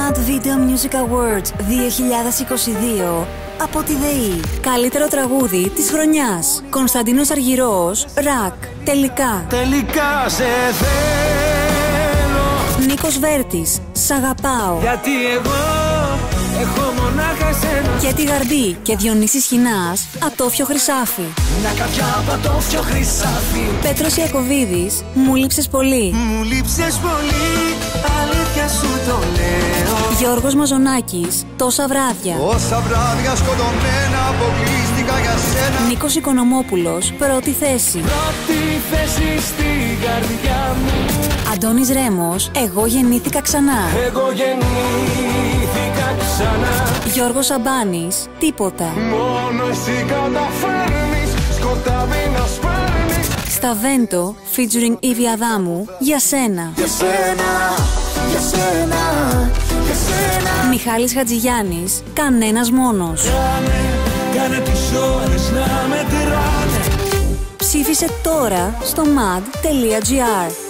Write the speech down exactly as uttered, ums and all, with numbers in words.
Mad Video Music Awards δύο χιλιάδες είκοσι δύο από τη ΔΕΗ. Καλύτερο τραγούδι της χρονιάς. Κωνσταντίνος Αργυρός, Ρακ. Τελικά. Τελικά σε θέλω. Νίκος Βέρτης, Σ' αγαπάω. Γιατί εγώ έχω μονάχα εσένα. Και τη Γαρμπή και Διονύσης Χινάς, Ατόφιο Χρυσάφι. Να κάποια πατόφιο χρυσάφι. Πέτρος Ιακωβίδης, Μου λείψες πολύ. Μου λείψες πολύ, αλήθεια σου το λέω. Γιώργος Μαζονάκης, Τόσα βράδια. Τόσα βράδια σκοτωμένα αποκλείστηκα για σένα. Νίκος Οικονομόπουλος, Πρώτη θέση. Πρώτη θέση στην καρδιά μου. Αντώνης Ρέμος, Εγώ γεννήθηκα ξανά. Εγώ γεννήθηκα ξανά. Γιώργος Σαμπάνης, Τίποτα. Μόνο εσύ καταφέρνεις, σκοτάδι να σπέρνεις. Σταβέντο, featuring Ήβη Αδάμου, Για σένα. Για σένα, για σένα, για σένα. Μιχάλης Χατζηγιάννης, Κανένας μόνος. Κάνε, κάνε τις ώρες να μετράνε. Ψήφισε τώρα στο mad τελεία gr.